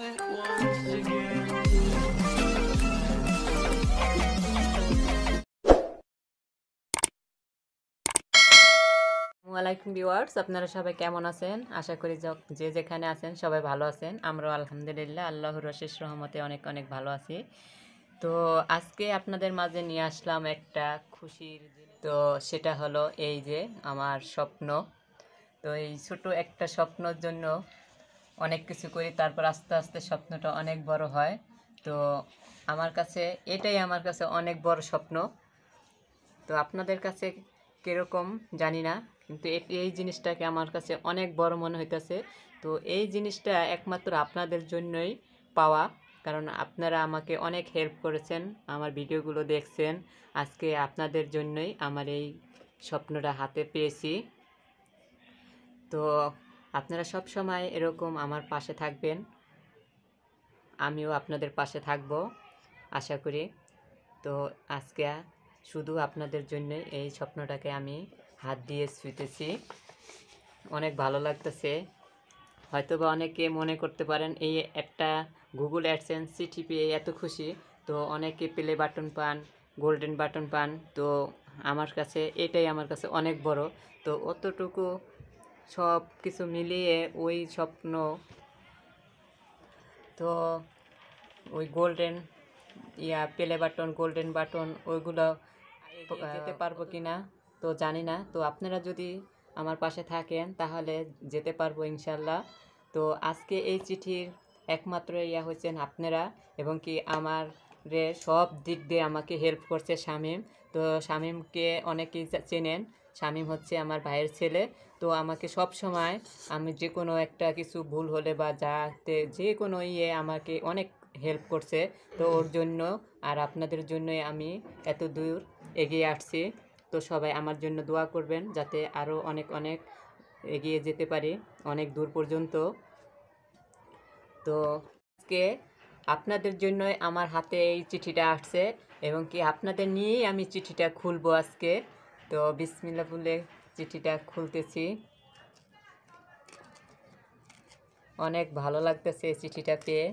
ওয়ালাইকুম ভিউয়ার্স, আপনারা সবাই কেমন আছেন? আশা করি যে যেখানে আছেন সবাই ভালো আছেন। আমরাও আলহামদুলিল্লাহ আল্লাহর অশেষ রহমতে অনেক অনেক ভালো আছি। তো আজকে আপনাদের মাঝে নিয়ে আসলাম একটা খুশির জিনিস। তো সেটা হলো এই যে আমার স্বপ্ন। তো এই ছোট একটা স্বপ্নের জন্য অনেক কিছু করি, তারপর আস্তে আস্তে স্বপ্নটা অনেক বড় হয়। তো এটাই আমার কাছে অনেক বড় স্বপ্ন। তো আপনাদের কাছে কীরকম জানি না, কিন্তু এই জিনিসটাকে আমার কাছে অনেক বড় মনে হইতেছে। তো এই জিনিসটা একমাত্র আপনাদের জন্যই পাওয়া, কারণ আপনারা আমাকে অনেক হেল্প করেছেন, আমার ভিডিওগুলো দেখছেন। আজকে আপনাদের জন্যই আমার এই স্বপ্নটা হাতে পেয়েছি। তো আপনারা সব সময় এরকম আমার পাশে থাকবেন, আমিও আপনাদের পাশে থাকব আশা করি। তো আজকে শুধু আপনাদের জন্য এই স্বপ্নটাকে আমি হাত দিয়ে ছুঁতেছি, অনেক ভালো লাগতেছে। হয়তোবা অনেকে মনে করতে পারেন এই একটা গুগল অ্যাডসেন্স চিঠি পেয়ে এত খুশি, তো অনেকে প্লে বাটন পান, গোল্ডেন বাটন পান। তো আমার কাছে এটাই আমার কাছে অনেক বড়। তো অতটুকু সব কিছু মিলিয়ে ওই স্বপ্ন, তো ওই golden play button, golden button ওইগুলো যেতে পারবো কি না তো জানি না। তো আপনারা যদি আমার পাশে থাকেন তাহলে যেতে পারবো ইনশাল্লাহ। তো আজকে এই চিঠির একমাত্র হচ্ছেন আপনারা, এবং কি আমার সব দিক দিয়ে আমাকে হেল্প করছে শামীম। তো শামীমকে অনেকেই চেনেন, শামীম হচ্ছে আমার ভাইয়ের ছেলে। তো আমাকে সব সময় আমি যে কোনো একটা কিছু ভুল হলে বা যাতে যে কোনো আমাকে অনেক হেল্প করছে। তো ওর জন্য আর আপনাদের জন্যই আমি এত দূর এগিয়ে আসছি। তো সবাই আমার জন্য দোয়া করবেন যাতে আরও অনেক অনেক এগিয়ে যেতে পারি, অনেক দূর পর্যন্ত। তো আজকে আপনাদের জন্যই আমার হাতে এই চিঠিটা আসছে, এবং কি আপনাদের নিয়েই আমি চিঠিটা খুলবো আজকে। তো বিসমিল্লাহ বলে চিঠিটা খুলতেছি। অনেক ভালো লাগতেছে এই চিঠিটা পেয়ে,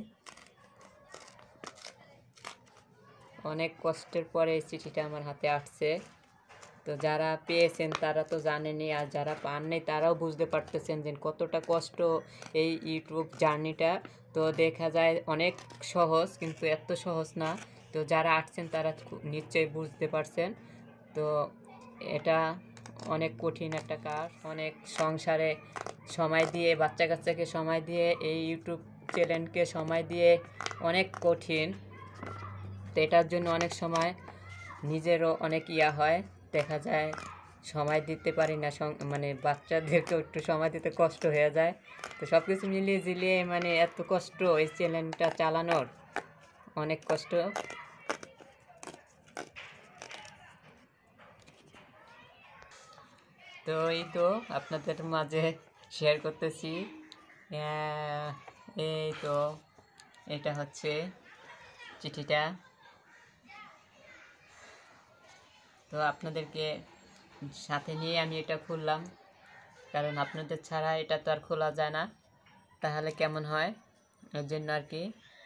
অনেক কষ্টের পরে এই চিঠিটা আমার হাতে আসছে। তো যারা পেয়েছেন তারা তো জানেনই, আর যারা পাননি তারাও বুঝতে পারতেছেন যে কতটা কষ্ট এই ইউটিউব জার্নিটা। তো দেখা যায় অনেক সহজ, কিন্তু এত সহজ না। তো যারা আসছেন তারা নিশ্চয়ই বুঝতে পারছেন। তো এটা অনেক কঠিন একটা কাজ, অনেক সংসারে সময় দিয়ে, বাচ্চা কাচ্চাকে সময় দিয়ে, এই ইউটিউব চ্যানেলকে সময় দিয়ে অনেক কঠিন। তো এটার জন্য অনেক সময় নিজেরও অনেক হয়, দেখা যায় সময় দিতে পারি না, মানে বাচ্চাদেরকেও একটু সময় দিতে কষ্ট হয়ে যায়। তো সব কিছু মিলিয়ে ঝিলিয়ে মানে এত কষ্ট এই চ্যানেলটা চালানোর, অনেক কষ্ট। তো এই তো আপনাদের মাঝে শেয়ার করতেছি। এই তো এটা হচ্ছে চিঠিটা। তো আপনাদেরকে সাথে নিয়ে আমি এটা খুললাম, কারণ আপনাদের ছাড়া এটা তো আর খোলা যায় না, তাহলে কেমন হয়, এর জন্য আর কি।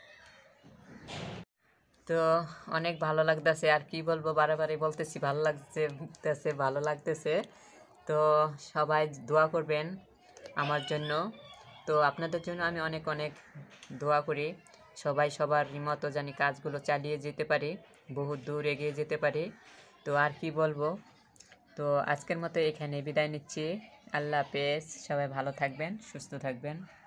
তো অনেক ভালো লাগতেছে, আর কি বলবো, বারে বলতেছি ভালো লাগতেছে, ভালো লাগতেছে। তো সবাই দোয়া করবেন আমার জন্য। তো আপনাদের জন্য আমি অনেক অনেক দোয়া করি, সবাই সবার মতো জানি কাজগুলো চালিয়ে যেতে পারি, বহুত দূর এগিয়ে যেতে পারি। তো আর কি বলবো, তো আজকের মতো এখানে বিদায় নিচ্ছি। আল্লাহ হাফেজ, সবাই ভালো থাকবেন, সুস্থ থাকবেন।